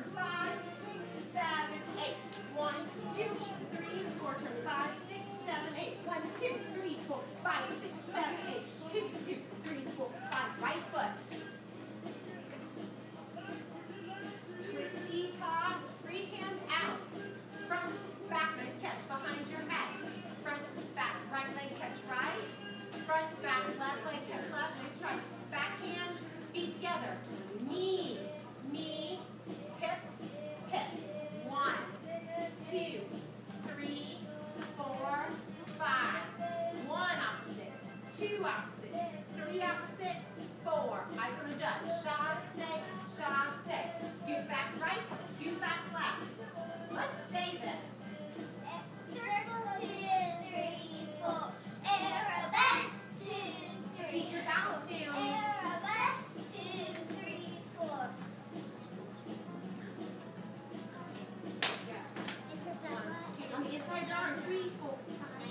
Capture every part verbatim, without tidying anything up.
five, six, seven, eight. One, two, three, four. Turn five, six, seven, eight. One, two, three, four, five, six, seven, eight. Two, two, three, four, five. Right foot. Twisty toss, free hand out. Front, back, nice catch behind your head. Front, back, right leg catch right. Front, back, left leg catch left. Nice try. Back hand, feet together. Knee, knee, hip, hip. One, two, three, four, five. One opposite, two opposite, three opposite, four. Eyes on the judge. Chasse, chasse. Scoot back right, scoot back left. Let's say this. Circle two, three, four. Arabesque two, three. Keep your balance down. Arabesque two, three, four. Isabella. Two. On the inside arm. Three, four,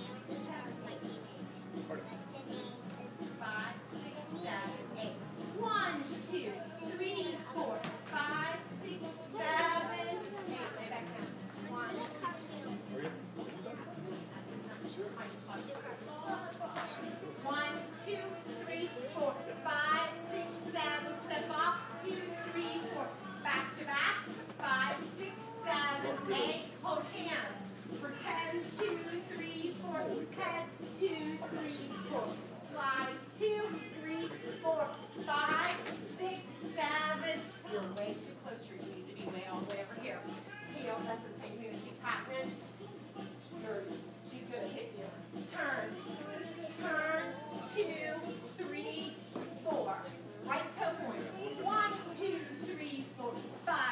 five, six, seven, eight. One, two, three, four, five, six, seven, eight. Lay back down. One, One, two, three, four, five, six, seven. Step off. Two, three, four. Back to back. Five, six, seven, eight. Hold hands. For ten, two, three, four. Heads, two, three, four. Slide. Two, three, four, five, six, seven. You're way too close. You need to be way all the way over here. Heel. That's the same thing that keeps happening. She's going to hit you. Turn. Turn. Two, three, four. Right toe point. One, two, three, four, five.